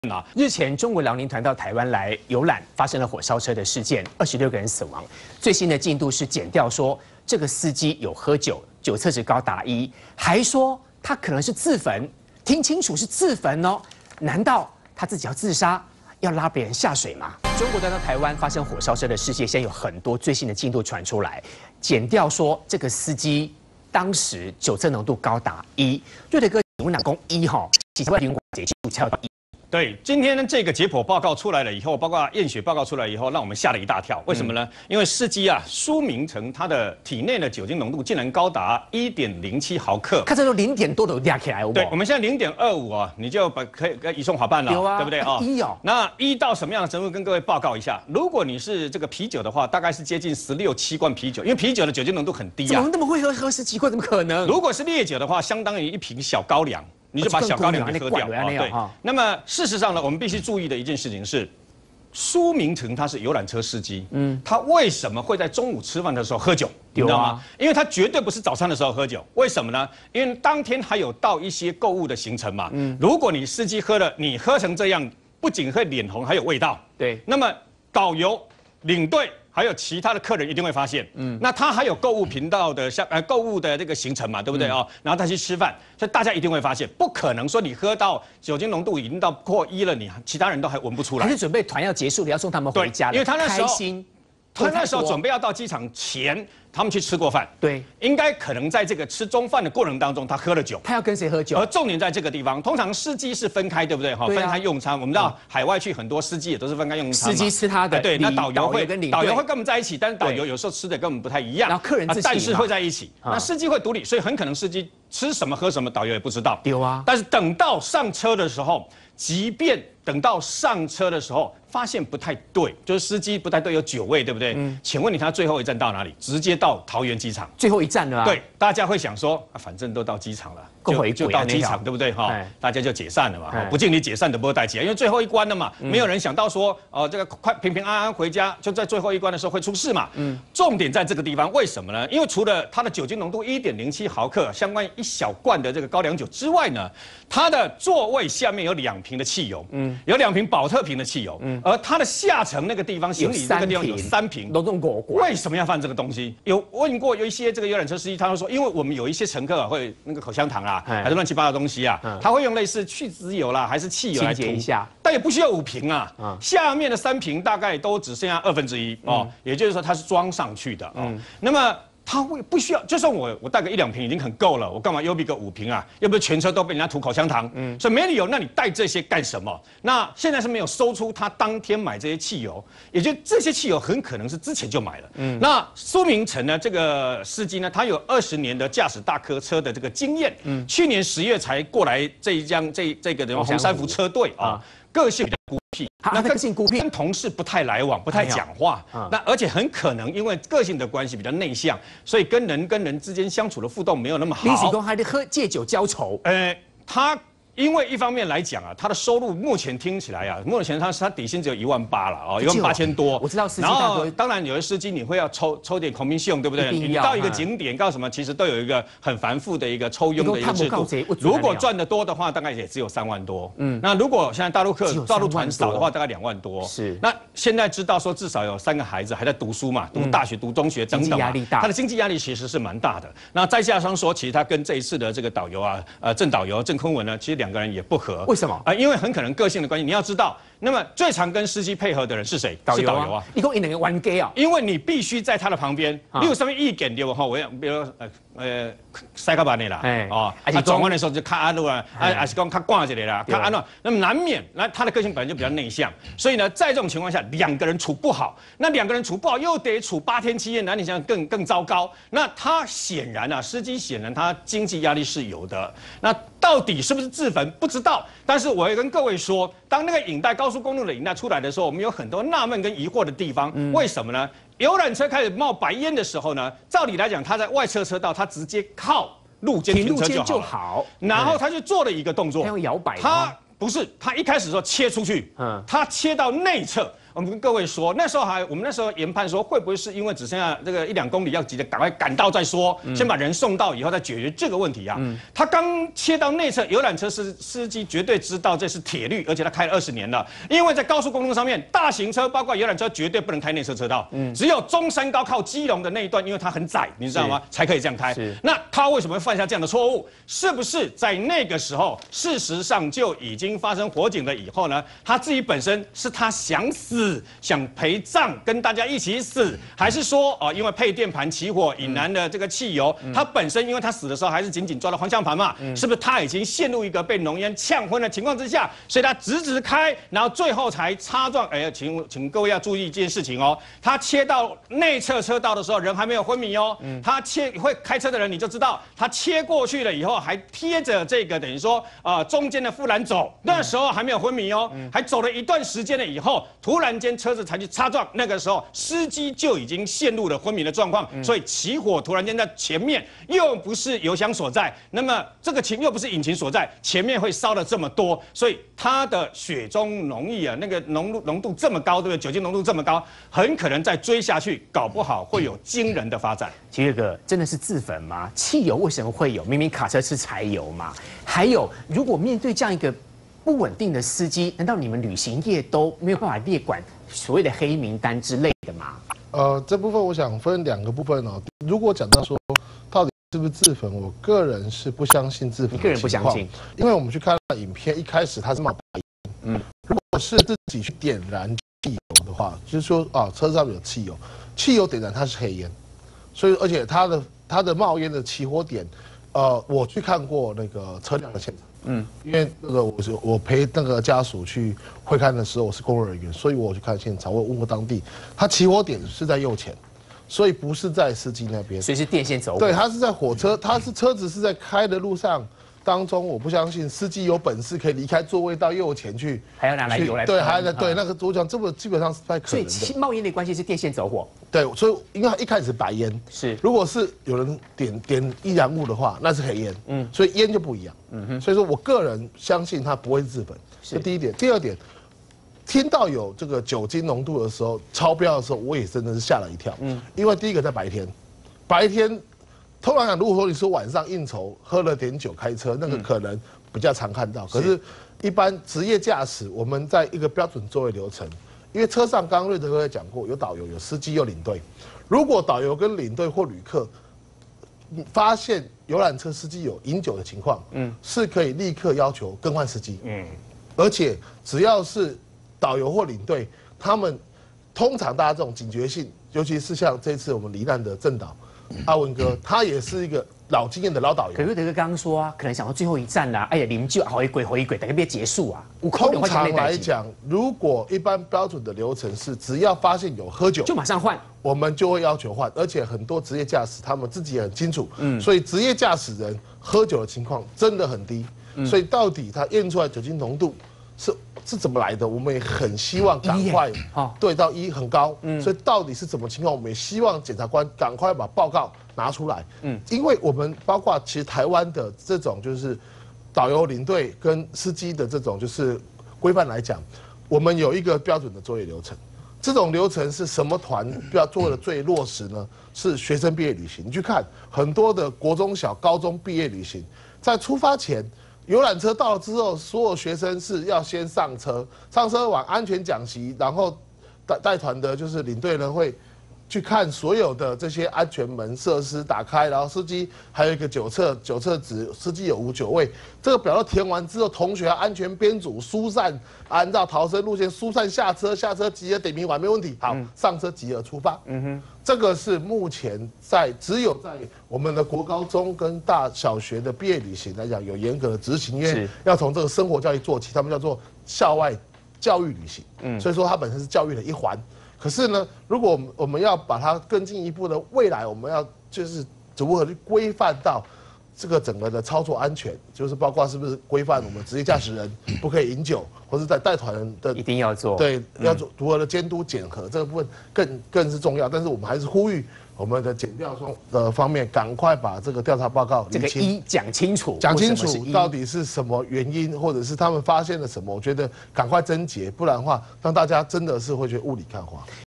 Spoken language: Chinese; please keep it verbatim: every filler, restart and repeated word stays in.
啊，日前中国辽宁团到台湾来游览，发生了火烧车的事件，二十六个人死亡。最新的进度是检调说，这个司机有喝酒，酒测值高达一，还说他可能是自焚。听清楚，是自焚哦。难道他自己要自杀，要拉别人下水吗？中国团到台湾发生火烧车的事件，现在有很多最新的进度传出来。检调说，这个司机当时酒测浓度高达一。瑞德哥，请问哪公一哈？几千万苹果解析才到一。 对，今天这个解剖报告出来了以后，包括验血报告出来以后，让我们吓了一大跳。为什么呢？嗯、因为司机啊，苏明成他的体内的酒精浓度竟然高达一点零七毫克， 看这都零点多都压起来， 对，我们现在零点二五啊，你就把可以移送法办了， 啊、 对不对啊？ 一哦， 那一到什么样的程度？跟各位报告一下。如果你是这个啤酒的话，大概是接近十六七罐啤酒，因为啤酒的酒精浓度很低啊。 怎么那么会喝？喝十几罐怎么可能？ 如果是烈酒的话，相当于一瓶小高粱。 你就把小高粱给喝掉啊！对，那么事实上呢，我们必须注意的一件事情是，苏明成他是游览车司机，嗯，他为什么会在中午吃饭的时候喝酒？你知道吗？因为他绝对不是早餐的时候喝酒，为什么呢？因为当天还有到一些购物的行程嘛，嗯，如果你司机喝了，你喝成这样，不仅会脸红，还有味道，对，那么导游、领队。 还有其他的客人一定会发现，嗯，那他还有购物频道的像呃购物的这个行程嘛，对不对哦？然后他去吃饭，所以大家一定会发现，不可能说你喝到酒精浓度已经到破一了，你其他人都还闻不出来。 还是准备团要结束了，要送他们回家了， 因为他那时候开心， 他那时候准备要到机场前，他们去吃过饭， 对， 应该可能在这个吃中饭的过程当中，他喝了酒。 他要跟谁喝酒？ 而重点在这个地方，通常司机是分开，对不对？哈，分开用餐。我们知道海外去很多司机也都是分开用餐。 司机吃他的， 对，那导游会跟领导游会跟我们在一起，但是导游有时候吃的跟我们不太一样。 然后客人自己， 但是会在一起。那司机会独立，所以很可能司机吃什么喝什么，导游也不知道。 丢啊！ 但是等到上车的时候，即便等到上车的时候。 发现不太对，就是司机不太对，有酒味，对不对？嗯。请问你他最后一站到哪里？直接到桃园机场。 最后一站了啊。 对，大家会想说，啊，反正都到机场了，就就到机场，对不对？哈，大家就解散了嘛。不敬你解散的不会带起来，因为最后一关了嘛，没有人想到说，哦，这个快平平安安回家，就在最后一关的时候会出事嘛。嗯。重点在这个地方，为什么呢？因为除了它的酒精浓度一点零七毫克，相关一小罐的这个高粱酒之外呢，它的座位下面有两瓶的汽油，嗯，有两瓶保特瓶的汽油，嗯，而它的下 层那个地方，行李那个地方有三瓶， 都用过。 为什么要放这个东西？有问过有一些这个游览车司机，他会说，因为我们有一些乘客啊，会那个口香糖啊，还是乱七八糟的东西啊，他会用类似去脂油啦，还是汽油来涂一下，但也不需要五瓶啊。下面的三瓶大概都只剩下二分之一哦，也就是说它是装上去的哦。那么 他会不需要，就算我我带个一两瓶已经很够了，我干嘛又备个五瓶啊？又不是全车都被人家涂口香糖，嗯，所以没理由。那你带这些干什么？那现在是没有搜出他当天买这些汽油，也就这些汽油很可能是之前就买了。嗯，那苏明成呢，这个司机呢，他有二十年的驾驶大客车的这个经验，嗯，去年十月才过来这一辆这这个的红山福车队啊，个性比较孤僻。 那个性孤僻， 跟同事不太来往，不太讲话。那而且很可能因为个性的关系比较内向，所以跟人跟人之间相处的互动没有那么好。 李启公还得喝借酒浇愁。 呃，他。 因为一方面来讲啊，他的收入目前听起来啊，目前他他底薪只有一万八了哦，一万八千多。 我知道司机然后当然有的司机你会要抽抽点 commission， 对不对？你到一个景点告什么，其实都有一个很繁复的一个抽佣的一个制度。如果赚得多的话，大概也只有三万多。嗯，那如果现在大陆客大陆团少的话，大概两万多。是。那现在知道说至少有三个孩子还在读书嘛，读大学、读中学等等， 压力大， 他的经济压力其实是蛮大的。那再加上说，其实他跟这一次的这个导游啊，呃，郑导游郑坤文呢，其实两个人也不合。 为什么啊？因为很可能个性的关系，你要知道，那么最常跟司机配合的人是谁？ 导游啊！ 一共一两个玩 gay 啊！ 因为你必须在他的旁边，例如上面一点丢哈，我要比如呃呃塞卡巴内啦，哎哦，啊转弯的时候就卡安路啊，啊还是讲卡挂这里啦，卡安路，那么难免，那他的个性本来就比较内向，所以呢，在这种情况下，两个人处不好，那两个人处不好又得处八天七夜，那你想想更更糟糕。那他显然啊，司机显然他经济压力是有的，那到底是不是自焚不知道。 但是我要跟各位说，当那个影带高速公路的影带出来的时候，我们有很多纳闷跟疑惑的地方。嗯、为什么呢？游览车开始冒白烟的时候呢，照理来讲，他在外侧车道，他直接靠路肩停车就好，就好然后他就做了一个动作， 他用摇摆， 他不是，他一开始说切出去，嗯，他切到内侧。 我们跟各位说，那时候还我们那时候研判说，会不会是因为只剩下这个一两公里要急着赶快赶到再说，嗯、先把人送到以后再解决这个问题啊？嗯、他刚切到内侧，游览车司司机绝对知道这是铁律，而且他开了二十年了。因为在高速公路上面，大型车包括游览车绝对不能开内侧车道，嗯、只有中山高靠基隆的那一段，因为它很窄，你知道吗？才可以这样开。那他为什么会犯下这样的错误？是不是在那个时候，事实上就已经发生火警了？以后呢，他自己本身是他想死，想陪葬，跟大家一起死，还是说哦，因为配电盘起火引燃了这个汽油？嗯、他本身因为他死的时候还是紧紧抓着方向盘嘛，嗯、是不是他已经陷入一个被浓烟呛昏的情况之下，所以他直直开，然后最后才擦撞？哎，请请各位要注意一件事情哦，他切到内侧车道的时候，人还没有昏迷哦。嗯、他切会开车的人你就知道，他切过去了以后还贴着这个等于说啊、呃、中间的护栏走，那时候还没有昏迷哦，嗯、还走了一段时间了以后，突然间车子才去擦撞，那个时候司机就已经陷入了昏迷的状况，嗯、所以起火突然间在前面又不是油箱所在，那么这个情又不是引擎所在，前面会烧了这么多，所以他的血中浓液啊，那个浓度浓度这么高，对不对？酒精浓度这么高，很可能再追下去，搞不好会有惊人的发展。 其实哥真的是自焚吗？汽油为什么会有？明明卡车是柴油嘛。还有，如果面对这样一个不稳定的司机，难道你们旅行业都没有办法列管所谓的黑名单之类的吗？ 呃，这部分我想分两个部分哦。如果讲到说到底是不是自焚，我个人是不相信自焚。 你个人不相信？ 因为我们去看了影片，一开始它是冒白烟。嗯，如果是自己去点燃汽油的话，就是说啊，车上有汽油，汽油点燃它是黑烟，所以而且它的它的冒烟的起火点，呃，我去看过那个车辆的现场。嗯，因为那个我是我陪那个家属去会勘的时候，我是工作人员，所以我去看现场，我问过当地，他起火点是在右前，所以不是在司机那边， 所以是电线走火。 对，他是在火车，他是车子是在开的路上当中，我不相信司机有本事可以离开座位到右前去， 还要拿来油来对，还要对那个我讲这个基本上是不太可能的。 所以冒烟的关系是电线走火。 对，所以因为他一开始白烟是， 如果是有人点点易燃物的话，那是黑烟，嗯，所以烟就不一样，嗯哼，所以说我个人相信他不会是自焚，这第一点。第二点，听到有这个酒精浓度的时候，超标的时候，我也真的是吓了一跳，嗯，因为第一个在白天，白天，通常讲，如果说你说晚上应酬喝了点酒开车，那个可能比较常看到，可是，一般职业驾驶，我们在一个标准座位流程。因为车上刚刚瑞德哥也讲过，有导游、有司机、有领队。如果导游跟领队或旅客发现游览车司机有饮酒的情况，嗯，是可以立刻要求更换司机，嗯，而且只要是导游或领队，他们通常大家这种警觉性，尤其是像这次我们罹难的郑导阿文哥，他也是一个老经验的老导游。 可瑞德哥刚刚说啊，可能想到最后一站啦、啊，哎呀，你们就好一鬼，好一鬼，等下别结束啊。 通常来讲，如果一般标准的流程是，只要发现有喝酒， 就马上换， 我们就会要求换。而且很多职业驾驶他们自己也很清楚，嗯，所以职业驾驶人喝酒的情况真的很低。嗯、所以到底他验出来酒精浓度是是怎么来的？我们也很希望赶快，对，到一很高，嗯，所以到底是怎么情况？我们也希望检察官赶快把报告拿出来，嗯，因为我们包括其实台湾的这种就是导游、领队跟司机的这种就是规范来讲，我们有一个标准的作业流程。这种流程是什么团要做的最落实呢？是学生毕业旅行。你去看很多的国中小、高中毕业旅行，在出发前。游览车到了之后，所有学生是要先上车，上车完安全讲习，然后带带团的就是领队呢会去看所有的这些安全门设施打开，然后司机还有一个酒测酒测值，司机有无酒味，这个表都填完之后，同学要安全编组疏散，按照逃生路线疏散下车，下车集合点名完没问题，好，嗯、上车集合出发。嗯哼，这个是目前在只有在我们的国高中跟大小学的毕业旅行来讲有严格的执行，因为要从这个生活教育做起，他们叫做校外教育旅行。嗯，所以说它本身是教育的一环。可是呢，如果我们要把它更进一步的未来，我们要就是如何去规范到这个整个的操作安全，就是包括是不是规范我们职业驾驶人不可以饮酒，或是在带团人的一定要做， 对，要做如何的监督检核这个部分更更是重要。但是我们还是呼吁我们的检调中的方面，赶快把这个调查报告这个一讲清楚， 讲清楚到底是什么原因，或者是他们发现了什么，我觉得赶快侦结，不然的话，让大家真的是会觉得雾里看花。